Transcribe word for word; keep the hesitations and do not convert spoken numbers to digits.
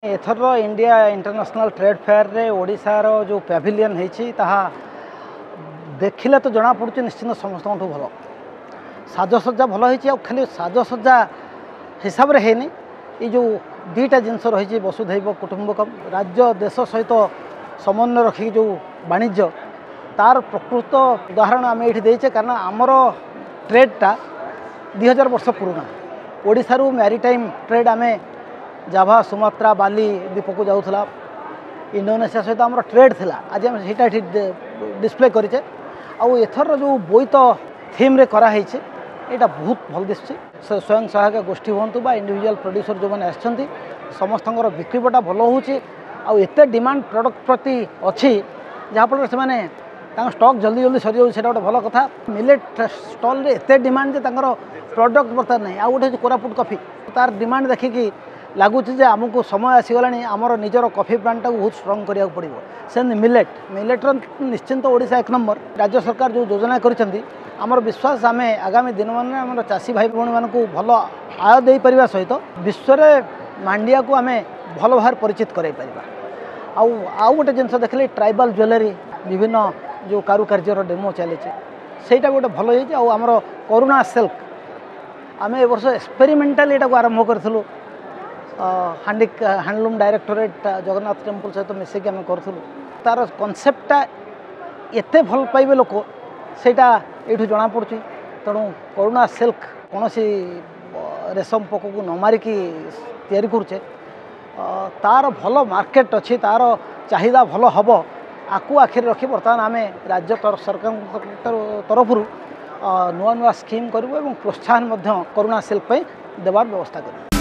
एथर India International Trade Fair रे ओडिशार जो पैभिलियन होती देखिले तो जना पड़ुछि निश्चित समस्त भल साजसज्जा भल होती खाली साजसज्जा हिसाब रे हैनी ये जो दीटा जिनस रही वसुधैव कुटुंबकम राज्य देश सहित समन्वय रखी जो वाणिज्य तार प्रकृत उदाहरण आम ये देचे कारण आमर ट्रेडटा दुई हजार वर्ष पुराना ओडिशारू मैरीटाइम ट्रेड आम जाभा सुमात्रा बाली द्वीप को जाऊला इंडोनेशिया सहित आम ट्रेड थिला आज आम सीटा डिस्प्ले करें आउ एथर जो बोईत थीम रे करा है यहाँ बहुत भल दिशुची स्वयं सहायक गोष्ठी हूँ बा इंडिविजुअल प्रोड्यूसर जो मैंने आसछंती समस्तंकर बिक्रीबटा भल होते डिमांड प्रोडक्ट प्रति अच्छी जहाँफल से स्टॉक जल्दी जल्दी सरी जाऊँ गोटे भल कथा मिलेट स्टल एते डिमांड जे प्रोडक्ट बर्तमान नहीं आउ गोटे कोरापुट कॉफी तार डिमांड देखिकी लगुच आमको समय आसीगला आमर निजर कॉफी प्लांट को बहुत स्ट्रंग करिया पड़ो से मिलेट मिलेट निश्चिंत ओडिशा एक नंबर राज्य सरकार जो योजना करिसेंती आमर विश्वास आम आगामी दिन मान आम चाषी भाई भौणी मानक भल आय दे पारिबा सहित विश्व में मांडिया को आम भल भाव परिचित कराई पारिबा आउ आउ गोटे जिनस देखले ट्राइबल ज्वेलरी विभिन्न जो कारुकार्यर डेमो चली सेटा गोटे भल हो आमर करुणा सिल्क आम ए वर्ष एक्सपेरिमेंटाल यहाँ आरंभ करूँ हांडी हैंडलूम डायरेक्टोरेट जगन्नाथ टेम्पल सहित मिसेक आम करूँ तार कनसेप्टा एते भल पाइबे लोक सेटा ये जना पड़ी तेणु करुणा सिल्क कौन रेशम पोक को न मारिकी तैयारी करुचे तार भल मार्केट अच्छी तार चाहिदा भल हम आकु आखिर रखी बर्तमान आम राज्य सरकार तरफ नुआ नुआ स्कीम करूँ और प्रोत्साहन करुणा सिल्क देवार व्यवस्था करूँ।